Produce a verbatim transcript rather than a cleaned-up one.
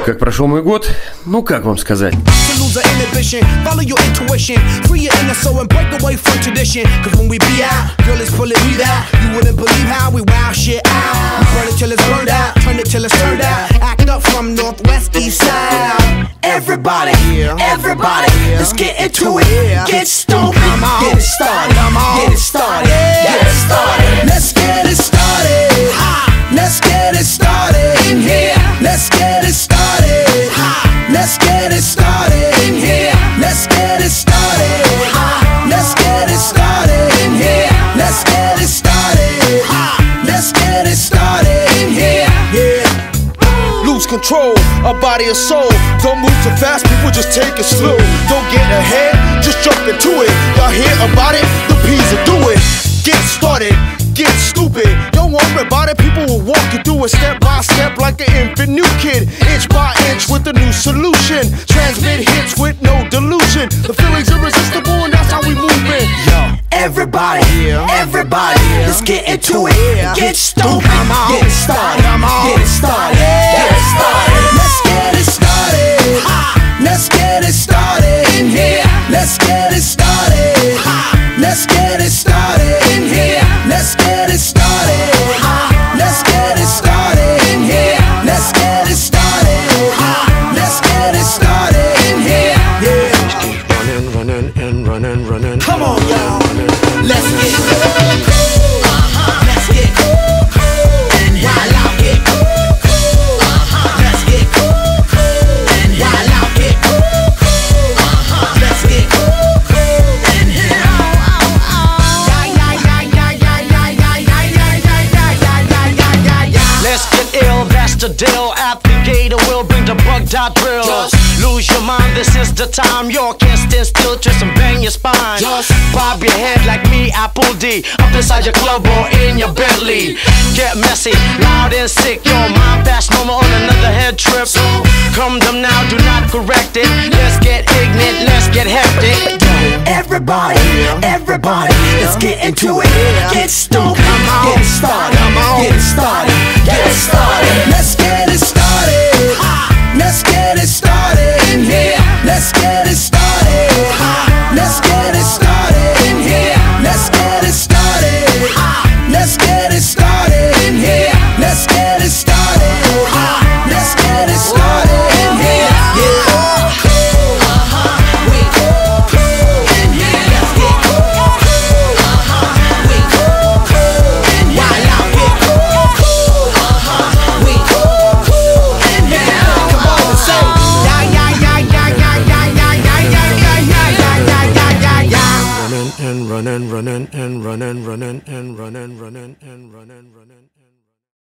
Как прошел мой год? Ну, как вам сказать? Everybody, everybody, let's get into it. Get stupid, get it started, get it started, get it started. Let's get it started. Let's get it started in here. Let's get it started. Let's get it started in here. Let's get it started. Let's get it started in here. Let's get it started. Let's get it started in here. Yeah. Lose control, a body and soul. Don't move too fast, people just take it slow. Don't get ahead, just jump into it. Y'all hear about it? The P's will do it. Get started, get stupid. Don't worry about it, people will walk you through it step by step like an infant new kid. Inch by inch with a new solution. Transmit hits with no delusion. The feeling's irresistible and that's how we move it. Yo. Everybody, everybody, let's get into it. Get stupid, get it started, get it started, get it started. Let's get it started. Let's get it started in here. Let's get it started. Let's get it started in here. Let's get it started. Let's get it started in here. Let's get it started. Let's get it started in here. Yeah. Keep running, running, and running, running. Come on, y'all. Let's get cool. Let's get cool. And while I get cool. Let's get cool. And while I get cool. Let's get cool. And here. Let's get ill, that's the deal. Applicator will bring the bug dot drill. Just lose your mind, this is the time. You can't stand still, twist and bang your spine. Just bob your head like me, Apple D. Up inside your club or in your Bentley. Get messy, loud and sick. Your mind fast, normal on another head trip. So come them now, do not correct it. Let's get ignorant, let's get hectic. Everybody, everybody, let's get into it. Get stupid, get it started, get it started, get it started. Let's get it started. Let's get it started in here. Let's get it started. Let's get it started in here. Let's get it started. Let's get it started in here. Let's get it started. Let's get it started in here. Yeah. We cool in here. Let's get cool. We cool in here. While I get cool. We cool in here. Come on, say yeah yeah yeah yeah yeah yeah yeah yeah yeah yeah yeah yeah yeah yeah. Running and running, running and running, running and running, running and running, running.